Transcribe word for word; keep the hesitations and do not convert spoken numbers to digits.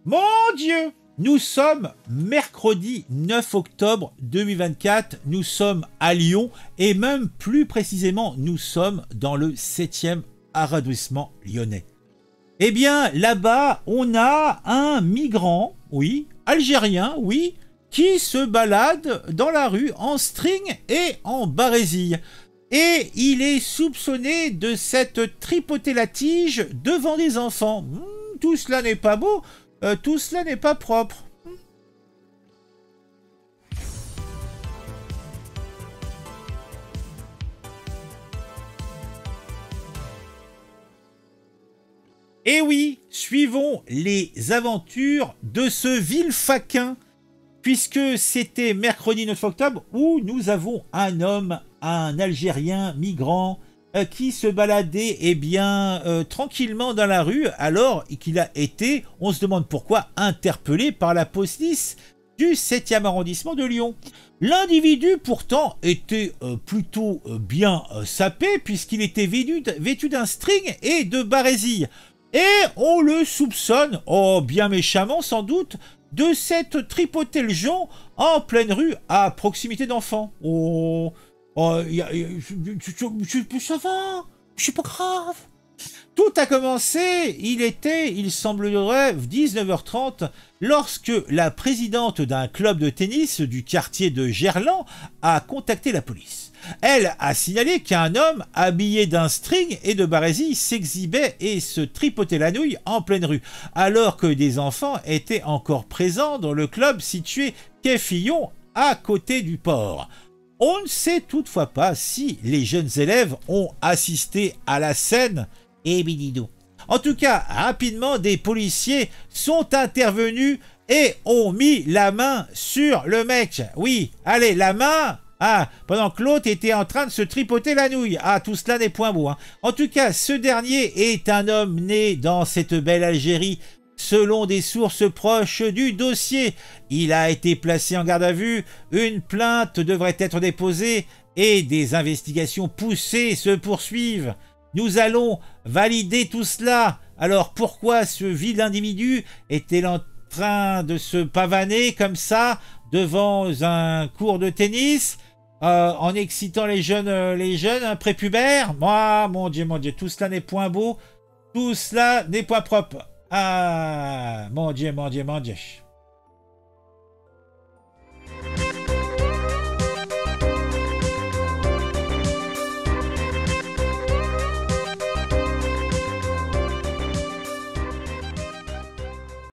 Mon Dieu! Nous sommes mercredi neuf octobre deux mille vingt-quatre, nous sommes à Lyon et même plus précisément, nous sommes dans le septième arrondissement lyonnais. Eh bien, là-bas, on a un migrant, oui, algérien, oui, qui se balade dans la rue en string et en barésille. Et il est soupçonné de s'être tripoté la tige devant des enfants. Mmh, tout cela n'est pas beau. Euh, tout cela n'est pas propre. Et oui, suivons les aventures de ce vil faquin, puisque c'était mercredi neuf octobre où nous avons un homme, un Algérien migrant, Euh, qui se baladait eh bien, euh, tranquillement dans la rue alors qu'il a été, on se demande pourquoi, interpellé par la police du septième arrondissement de Lyon. L'individu pourtant était euh, plutôt euh, bien euh, sapé puisqu'il était vêtu d'un string et de barésille. Et on le soupçonne, oh bien méchamment sans doute, de s'être tripoté le jonc en pleine rue à proximité d'enfants. Oh... Oh, y a, y a, je, je, je, ça va, c'est pas grave. Tout a commencé, il était, il semblerait, dix-neuf heures trente, lorsque la présidente d'un club de tennis du quartier de Gerland a contacté la police. Elle a signalé qu'un homme habillé d'un string et de barésille s'exhibait et se tripotait la nouille en pleine rue, alors que des enfants étaient encore présents dans le club situé quai Fillon, à côté du port. On ne sait toutefois pas si les jeunes élèves ont assisté à la scène et bididou. En tout cas, rapidement, des policiers sont intervenus et ont mis la main sur le mec. Oui, allez, la main, ah, pendant que l'autre était en train de se tripoter la nouille. Ah, tout cela n'est point beau. Hein. En tout cas, ce dernier est un homme né dans cette belle Algérie. Selon des sources proches du dossier, il a été placé en garde à vue, une plainte devrait être déposée et des investigations poussées se poursuivent. Nous allons valider tout cela. Alors pourquoi ce vil individu est-il en train de se pavaner comme ça devant un cours de tennis euh, en excitant les jeunes, les jeunes prépubères? Moi, mon Dieu, mon Dieu, tout cela n'est point beau, tout cela n'est point propre. Ah, mon Dieu, mon Dieu, mon Dieu.